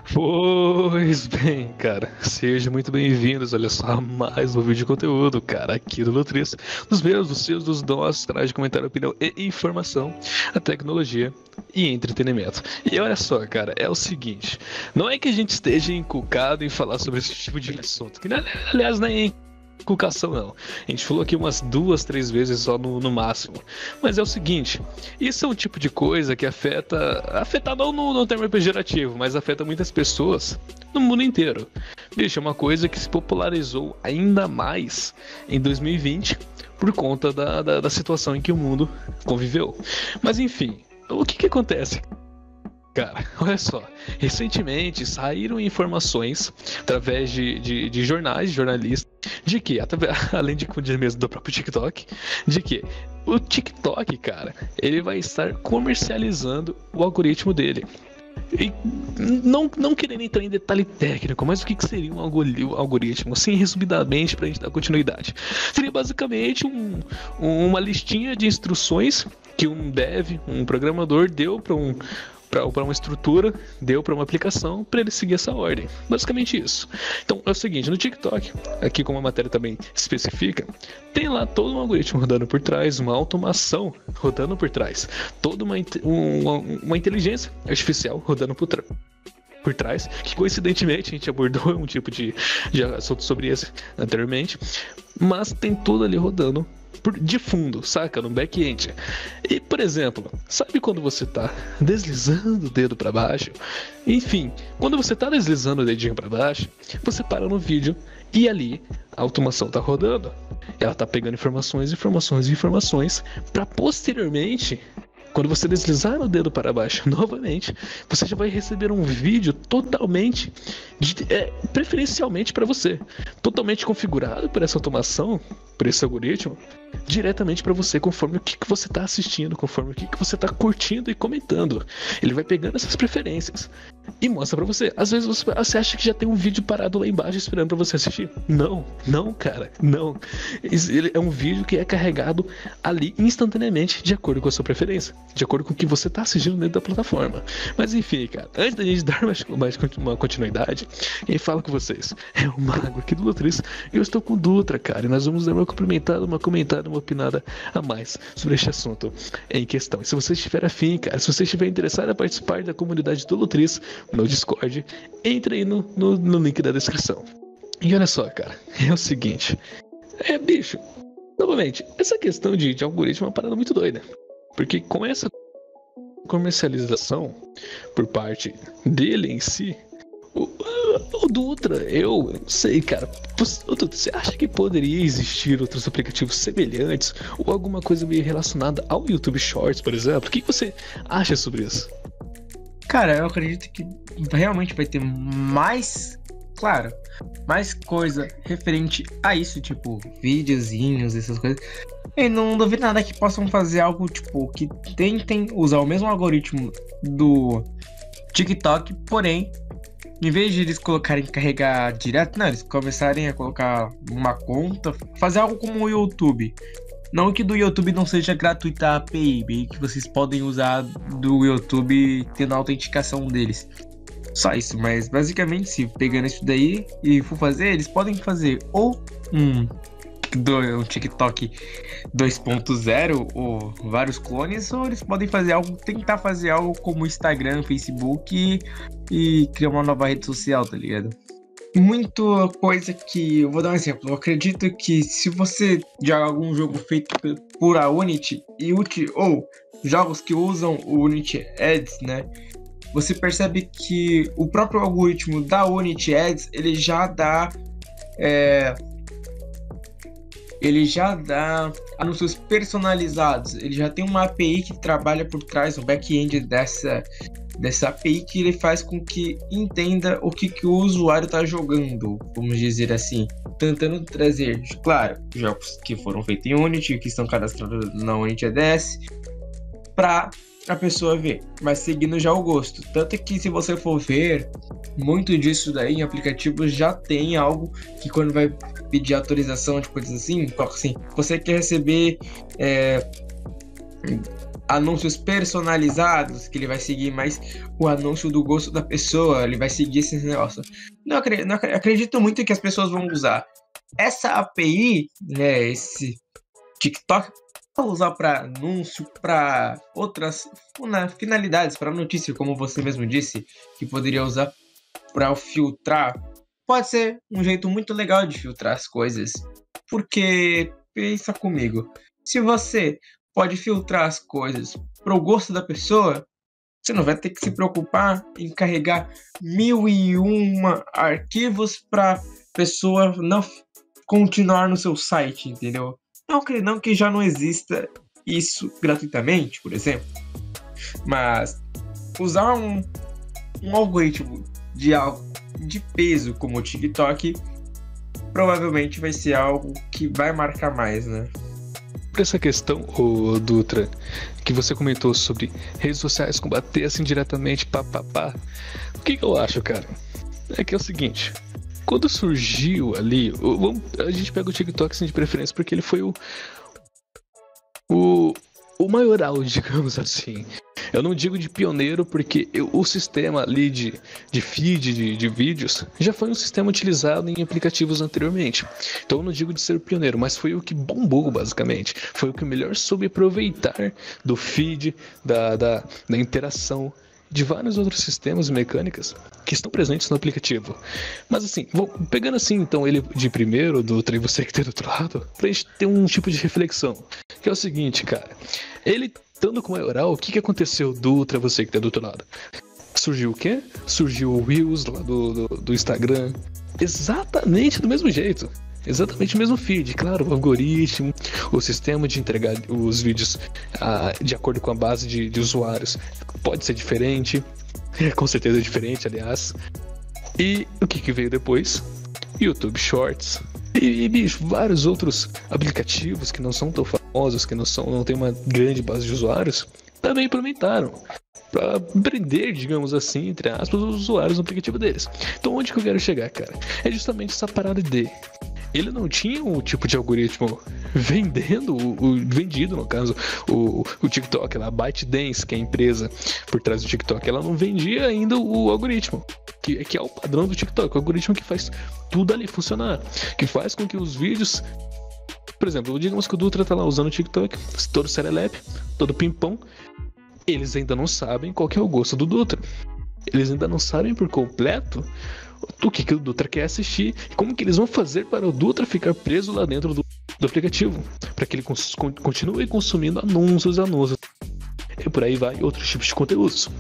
Pois bem, cara, sejam muito bem-vindos, olha só, a mais um vídeo de conteúdo, cara, aqui do Lutris, dos meus, dos seus, dos nossos canais de comentário, opinião e informação, a tecnologia e entretenimento. E olha só, cara, é o seguinte, não é que a gente esteja inculcado em falar sobre esse tipo de assunto, que aliás nem inculcação não, a gente falou aqui umas duas, três vezes só no máximo, mas é o seguinte, isso é um tipo de coisa que afeta não no termo pejorativo, mas afeta muitas pessoas no mundo inteiro. Bicho, é uma coisa que se popularizou ainda mais em 2020 por conta da situação em que o mundo conviveu. Mas enfim, o que acontece? Cara, olha só, recentemente saíram informações através de jornais, jornalistas, de que, além de mesmo do próprio TikTok, de que o TikTok, cara, ele vai estar comercializando o algoritmo dele. E não querendo entrar em detalhe técnico, mas o que seria um algoritmo? Assim, resumidamente, para a gente dar continuidade. Seria basicamente uma listinha de instruções que um dev, um programador, deu para uma estrutura, deu para uma aplicação para ele seguir essa ordem. Basicamente isso. Então é o seguinte, no TikTok, aqui como a matéria também especifica, tem lá todo um algoritmo rodando por trás, uma automação rodando por trás, toda uma inteligência artificial rodando por trás, que coincidentemente a gente abordou um tipo de assunto sobre esse anteriormente, mas tem tudo ali rodando de fundo, saca? No back-end. E, por exemplo, sabe quando você tá deslizando o dedo para baixo? Enfim, quando você tá deslizando o dedinho para baixo, você para no vídeo e ali a automação tá rodando. Ela tá pegando informações para posteriormente, quando você deslizar o dedo para baixo novamente, você já vai receber um vídeo totalmente, preferencialmente para você, totalmente configurado por essa automação, por esse algoritmo, diretamente para você, conforme o que você está assistindo, conforme o que você está curtindo e comentando. Ele vai pegando essas preferências e mostra para você. Às vezes você acha que já tem um vídeo parado lá embaixo esperando para você assistir. Não, cara, não. Ele é um vídeo que é carregado ali instantaneamente, de acordo com a sua preferência, de acordo com o que você está assistindo dentro da plataforma. Mas enfim, cara, antes da gente dar mais uma continuidade, quem fala com vocês é o Mago aqui do Lutris. Eu estou com o Dutra, cara, e nós vamos dar uma cumprimentada, uma comentada, uma opinada a mais sobre este assunto em questão. E se você estiver afim, cara, se você estiver interessado em participar da comunidade do Lutris no Discord, entre aí no link da descrição. E olha só, cara, é o seguinte, bicho, novamente, essa questão de algoritmo é uma parada muito doida, porque com essa comercialização por parte dele em si, o Dutra, eu não sei, cara. Você acha que poderia existir outros aplicativos semelhantes ou alguma coisa meio relacionada ao YouTube Shorts, por exemplo? O que você acha sobre isso? Cara, eu acredito que realmente vai ter mais, claro, mais coisa referente a isso, tipo, videozinhos, essas coisas. E não duvido nada que possam fazer algo, tipo, que tentem usar o mesmo algoritmo do TikTok, porém, em vez de eles colocarem carregar direto, não, eles começarem a colocar uma conta, fazer algo como o YouTube. Não que do YouTube não seja gratuita a API, bem que vocês podem usar do YouTube tendo a autenticação deles. Só isso, mas basicamente, se pegando isso daí e for fazer, eles podem fazer ou um TikTok 2.0 ou vários clones, ou eles podem fazer algo, tentar fazer algo como Instagram, Facebook e criar uma nova rede social, tá ligado? Muita coisa que, eu vou dar um exemplo, eu acredito que se você joga algum jogo feito por a Unity ou jogos que usam o Unity Ads, né, você percebe que o próprio algoritmo da Unity Ads, ele já dá anúncios personalizados, ele já tem uma API que trabalha por trás, o back-end dessa API, que ele faz com que entenda o que o usuário está jogando, vamos dizer assim, tentando trazer, claro, jogos que foram feitos em Unity, que estão cadastrados na Unity ADS, para a pessoa ver, mas seguindo já o gosto. Tanto que se você for ver, muito disso daí em aplicativos já tem algo que quando vai pedir autorização de coisas assim, coloca assim, você quer receber anúncios personalizados, que ele vai seguir mais o anúncio do gosto da pessoa, ele vai seguir esses negócios. Acredito muito que as pessoas vão usar essa API, né, esse TikTok, para usar para anúncio, para outras finalidades, para notícia, como você mesmo disse, que poderia usar para filtrar. Pode ser um jeito muito legal de filtrar as coisas, porque pensa comigo, se você pode filtrar as coisas pro gosto da pessoa, você não vai ter que se preocupar em carregar 1001 arquivos para pessoa não continuar no seu site, entendeu? Não que já não exista isso gratuitamente, por exemplo, mas usar um algoritmo de peso como o TikTok provavelmente vai ser algo que vai marcar mais, né? Essa questão, ô Dutra, que você comentou sobre redes sociais combater assim diretamente, o que eu acho, cara? É que é o seguinte, quando surgiu ali, a gente pega o TikTok assim, de preferência porque ele foi o maioral, digamos assim. Eu não digo de pioneiro porque o sistema ali de feed de vídeos já foi um sistema utilizado em aplicativos anteriormente. Então eu não digo de ser pioneiro, mas foi o que bombou basicamente. Foi o que melhor soube aproveitar do feed, da interação de vários outros sistemas e mecânicas que estão presentes no aplicativo. Mas assim, pegando assim então ele de primeiro, Dutra, e você que tem do outro lado, pra gente ter um tipo de reflexão. Que é o seguinte, cara. Ele estando com o maioral, o que aconteceu, Dutra, você que tá do outro lado? Surgiu o quê? Surgiu o Reels lá do Instagram. Exatamente do mesmo jeito. Exatamente o mesmo feed. Claro, o algoritmo, o sistema de entregar os vídeos de acordo com a base de usuários pode ser diferente. Com certeza é diferente, aliás. E o que veio depois? YouTube Shorts. E bicho, vários outros aplicativos que não são tão famosos, que não tem uma grande base de usuários, também implementaram para prender, digamos assim, entre aspas, os usuários no aplicativo deles. Então onde que eu quero chegar, cara? É justamente essa parada de ele não tinha um tipo de algoritmo vendido, no caso, o TikTok, a ByteDance, que é a empresa por trás do TikTok, ela não vendia ainda o algoritmo, que é o padrão do TikTok, o algoritmo que faz tudo ali funcionar, que faz com que os vídeos, por exemplo, digamos que o Dutra tá lá usando o TikTok, todo serelepe, todo pimpão, eles ainda não sabem qual que é o gosto do Dutra. Eles ainda não sabem por completo o que o Dutra quer assistir e como que eles vão fazer para o Dutra ficar preso lá dentro do aplicativo, para que ele continue consumindo anúncios e por aí vai, outros tipos de conteúdos.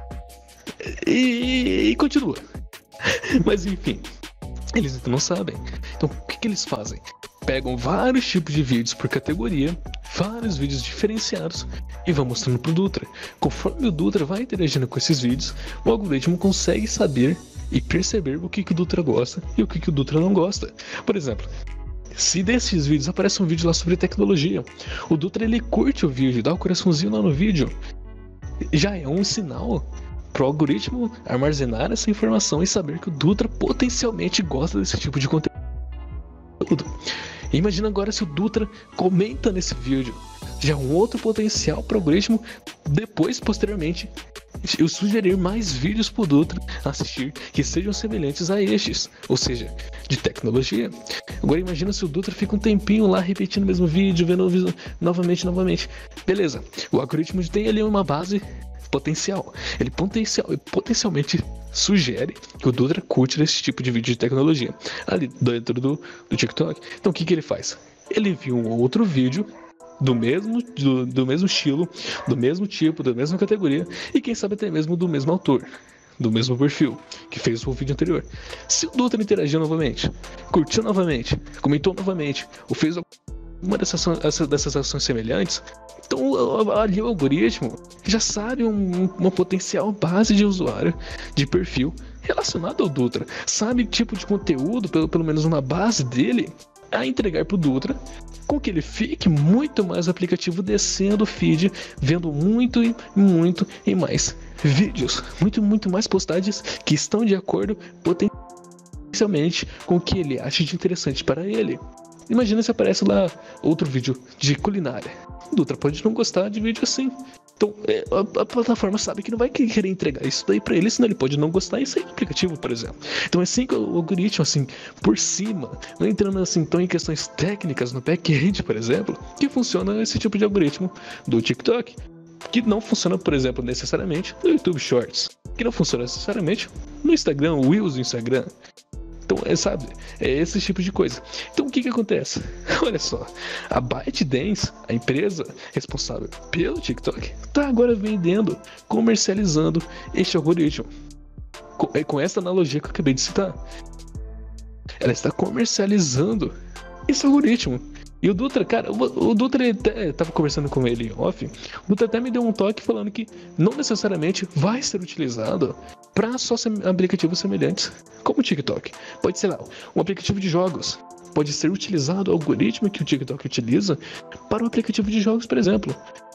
E continua. Mas enfim, eles ainda não sabem. Então o que eles fazem? Pegam vários tipos de vídeos por categoria, vários vídeos diferenciados e vão mostrando pro Dutra. Conforme o Dutra vai interagindo com esses vídeos, o algoritmo consegue saber e perceber o que o Dutra gosta e o que o Dutra não gosta. Por exemplo, se desses vídeos aparece um vídeo lá sobre tecnologia, o Dutra ele curte o vídeo, dá o coraçãozinho lá no vídeo, já é um sinal pro algoritmo armazenar essa informação e saber que o Dutra potencialmente gosta desse tipo de conteúdo. Imagina agora se o Dutra comenta nesse vídeo, já é um outro potencial para o algoritmo depois, posteriormente, eu sugerir mais vídeos pro Dutra assistir que sejam semelhantes a estes, ou seja, de tecnologia. Agora imagina se o Dutra fica um tempinho lá repetindo o mesmo vídeo, vendo novamente. Beleza, o algoritmo tem ali uma base potencial. Ele potencialmente sugere que o Dutra curte esse tipo de vídeo de tecnologia ali dentro do TikTok. Então o que ele faz? Ele viu um outro vídeo do mesmo estilo, do mesmo tipo, da mesma categoria e quem sabe até mesmo do mesmo autor, do mesmo perfil que fez o vídeo anterior. Se o Dutra interagiu novamente, curtiu novamente, comentou novamente ou fez uma dessas ações semelhantes, então ali o algoritmo já sabe uma potencial base de usuário, de perfil relacionado ao Dutra, sabe tipo de conteúdo, pelo menos uma base dele a entregar pro Dutra, com que ele fique muito mais aplicativo descendo o feed, vendo muito e mais vídeos, muito mais postagens que estão de acordo potencialmente com o que ele acha de interessante para ele. Imagina se aparece lá outro vídeo de culinária. O Dutra pode não gostar de vídeo assim. Então, a plataforma sabe que não vai querer entregar isso daí pra ele, senão ele pode não gostar e sair do aplicativo, por exemplo. Então, é assim que o algoritmo, assim, por cima, não entrando assim tão em questões técnicas no back-end, por exemplo, que funciona esse tipo de algoritmo do TikTok. Que não funciona, por exemplo, necessariamente no YouTube Shorts. Que não funciona necessariamente no Instagram, o Reels do Instagram. Então, sabe, é esse tipo de coisa. Então, o que acontece? Olha só, a ByteDance, a empresa responsável pelo TikTok, tá agora vendendo, comercializando este algoritmo. Com essa analogia que eu acabei de citar. Ela está comercializando esse algoritmo. E o Dutra, cara, o Dutra até tava conversando com ele off. O Dutra até me deu um toque falando que não necessariamente vai ser utilizado para só aplicativos semelhantes como o TikTok. Pode ser lá, um aplicativo de jogos. Pode ser utilizado o algoritmo que o TikTok utiliza para um aplicativo de jogos, por exemplo.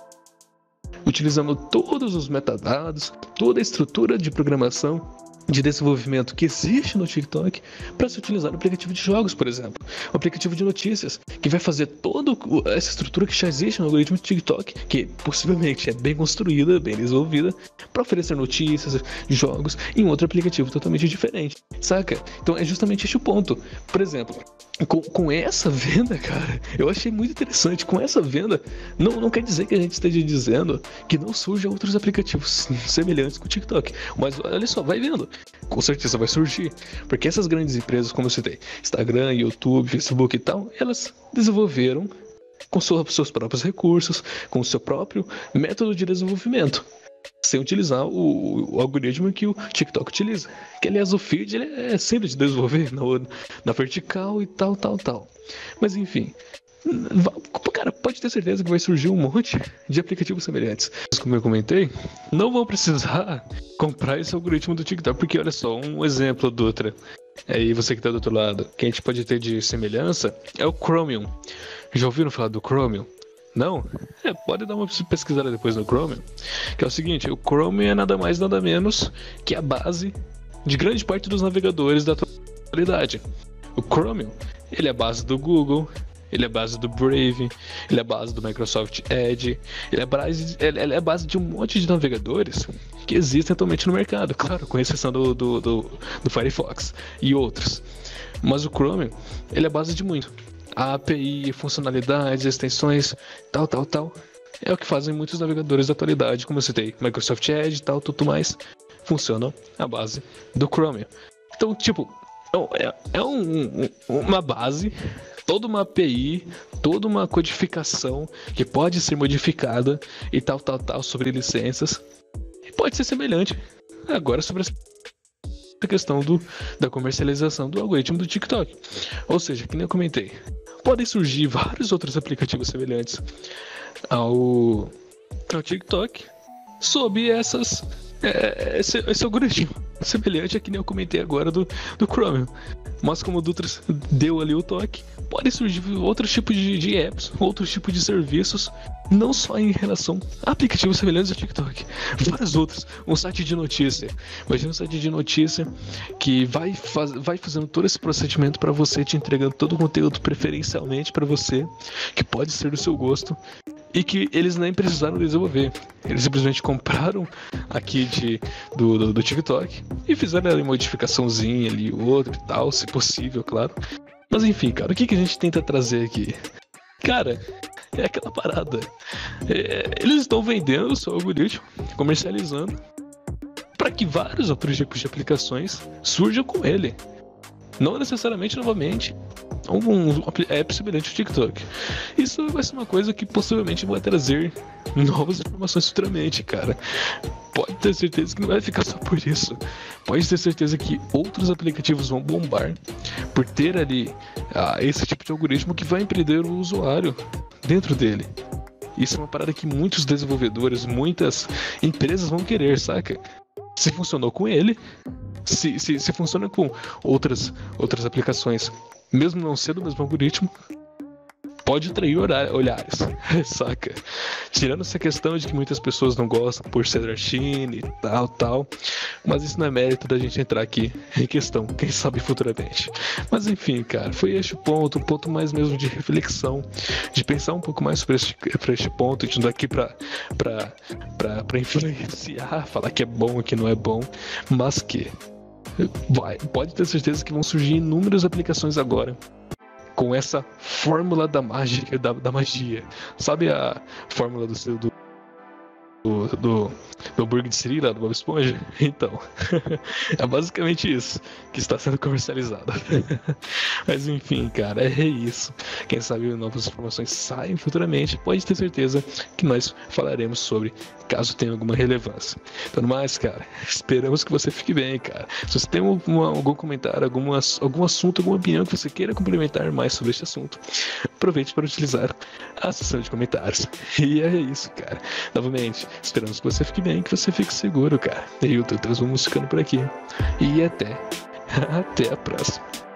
Utilizando todos os metadados, toda a estrutura de programação, de desenvolvimento que existe no TikTok para se utilizar no aplicativo de jogos, por exemplo. Um aplicativo de notícias que vai fazer toda essa estrutura que já existe no algoritmo do TikTok, que possivelmente é bem construída, bem desenvolvida, para oferecer notícias, jogos em um outro aplicativo totalmente diferente, saca? Então é justamente este o ponto. Por exemplo, com essa venda, cara, eu achei muito interessante. Com essa venda, não quer dizer que a gente esteja dizendo que não surjam outros aplicativos semelhantes com o TikTok. Mas olha só, vai vendo. Com certeza vai surgir. Porque essas grandes empresas, como eu citei, Instagram, YouTube, Facebook e tal, elas desenvolveram com seus próprios recursos, com o seu próprio método de desenvolvimento, sem utilizar o algoritmo que o TikTok utiliza. Que, aliás, o feed ele é simples de desenvolver na vertical e tal. Mas, enfim, cara, pode ter certeza que vai surgir um monte de aplicativos semelhantes. Como eu comentei, não vão precisar comprar esse algoritmo do TikTok, porque olha só, um exemplo, Dutra, aí você que tá do outro lado, que a gente pode ter de semelhança é o Chromium. Já ouviram falar do Chromium? Não? Pode dar uma pesquisada depois no Chromium, que é o seguinte, o Chromium é nada mais nada menos que a base de grande parte dos navegadores da atualidade. O Chromium, ele é a base do Google, ele é a base do Brave, ele é a base do Microsoft Edge, ele é a base de um monte de navegadores que existem atualmente no mercado, claro, com exceção do Firefox e outros. Mas o Chromium, ele é a base de muito. A API, funcionalidades, extensões, tal, é o que fazem muitos navegadores da atualidade, como eu citei, Microsoft Edge e tal, tudo mais, funcionam à base do Chromium. Então, tipo, uma base, toda uma API, toda uma codificação que pode ser modificada e tal, sobre licenças. E pode ser semelhante agora sobre a questão da comercialização do algoritmo do TikTok. Ou seja, que nem eu comentei, podem surgir vários outros aplicativos semelhantes ao TikTok sob esse algoritmo semelhante a que nem eu comentei agora do Chromium. Mas como o Dutra deu ali o toque, pode surgir outros tipos de apps, outros tipos de serviços, não só em relação a aplicativos semelhantes ao TikTok, vários outros. Um site de notícia. Imagina um site de notícia que vai fazendo todo esse procedimento para você, te entregando todo o conteúdo preferencialmente para você, que pode ser do seu gosto, e que eles nem precisaram desenvolver. Eles simplesmente compraram aqui do TikTok e fizeram ali uma modificaçãozinha ali, outra e tal, se possível, claro. Mas enfim, cara, o que a gente tenta trazer aqui? Cara, é aquela parada. Eles estão vendendo o seu algoritmo, comercializando, para que vários outros tipos de aplicações surjam com ele. Não necessariamente, novamente, um app semelhante ao TikTok. Isso vai ser uma coisa que possivelmente vai trazer novas informações futuramente, cara. Pode ter certeza que não vai ficar só por isso. Pode ter certeza que outros aplicativos vão bombar por ter ali esse tipo de algoritmo que vai empreender o usuário dentro dele. Isso é uma parada que muitos desenvolvedores, muitas empresas vão querer, saca? Se funcionou com ele, se funciona com outras aplicações, mesmo não sendo o mesmo algoritmo, pode atrair olhares, saca? Tirando essa questão de que muitas pessoas não gostam por ser da China e tal, mas isso não é mérito da gente entrar aqui em questão, quem sabe futuramente. Mas enfim, cara, foi este o ponto, um ponto mais mesmo de reflexão, de pensar um pouco mais sobre este ponto, de não daqui pra influenciar, falar que é bom, que não é bom, mas que pode ter certeza que vão surgir inúmeras aplicações agora com essa fórmula da mágica, da magia. Sabe a fórmula do hambúrguer de Siri lá do Bob Esponja? Então, é basicamente isso que está sendo comercializado. Mas enfim, cara, é isso. Quem sabe novas informações saem futuramente. Pode ter certeza que nós falaremos sobre, caso tenha alguma relevância. Então, mais, cara, esperamos que você fique bem, cara. Se você tem algum comentário, algum assunto, alguma opinião que você queira complementar mais sobre este assunto, aproveite para utilizar a seção de comentários. E é isso, cara. Novamente, esperamos que você fique bem, que você fique seguro, cara. E o Tutas vamos ficando por aqui. E até a próxima.